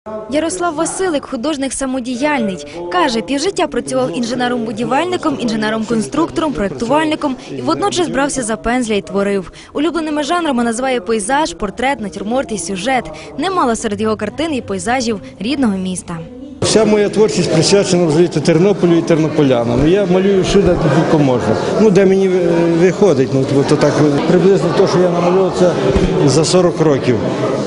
Ярослав Василик – художник самодіяльний. Каже, півжиття працював інженером-будівельником, інженером-конструктором, проєктувальником і водночас брався за пензля і творив. Улюбленими жанрами називає пейзаж, портрет, натюрморт і сюжет. Немало серед його картин і пейзажів рідного міста. Вся моя творчість присвячена взагалі Тернополю і тернополянам. Я малюю всюди, де тільки можна. Де мені виходить, то так приблизно те, що я намалював, це за 40 років.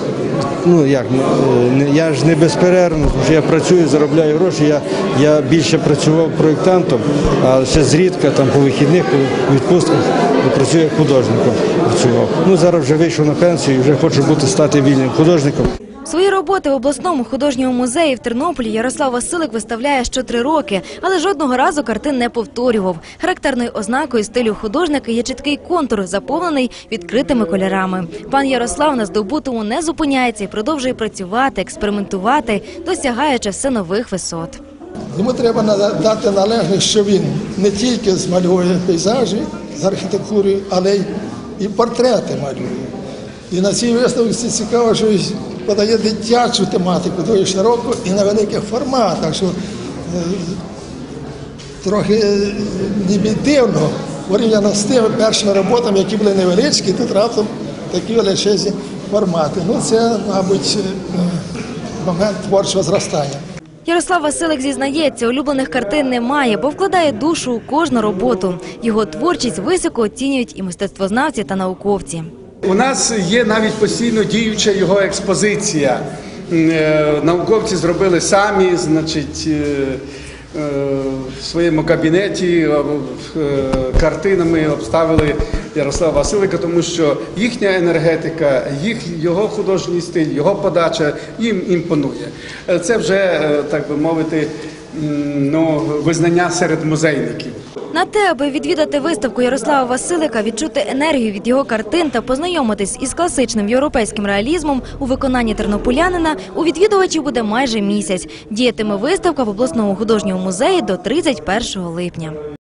Я ж не безперервно, тому що я працюю, заробляю гроші, я більше працював проєктантом, а ще зрідка по вихідних, по відпустках працюю як художником. Зараз вже вийшов на пенсію і вже хочу стати вільним художником. Свої роботи в обласному художньому музеї в Тернополі Ярослав Василик виставляє що 3 роки, але жодного разу картин не повторював. Характерною ознакою стилю художника є чіткий контур, заповнений відкритими кольорами. Пан Ярослав на здобутому не зупиняється і продовжує працювати, експериментувати, досягаючи все нових висот. Йому треба дати належне, що він не тільки змалює пейзажі з архітектурою, але і портрети малює. І на цій виставці цікаво, що подає дитячу тематику, дуже широку і на великих форматах, що трохи ніби дивно, порівняно з тими першими роботами, які були невеличкі, тут раптом такі величезні формати. Це, мабуть, момент творчого зростання. Ярослав Василик зізнається, улюблених картин немає, бо вкладає душу у кожну роботу. Його творчість високо оцінюють і мистецтвознавці та науковці. У нас є навіть постійно діюча його експозиція. Науковці зробили самі, в своєму кабінеті картинами обставили Ярослава Василика, тому що їхня енергетика, його художній стиль, його подача їм імпонує. Це вже, так би мовити, визнання серед музейників. На те, аби відвідати виставку Ярослава Василика, відчути енергію від його картин та познайомитись із класичним європейським реалізмом у виконанні тернополянина, у відвідувачів буде майже місяць. Діятиме виставка в обласному художньому музеї до 31 липня.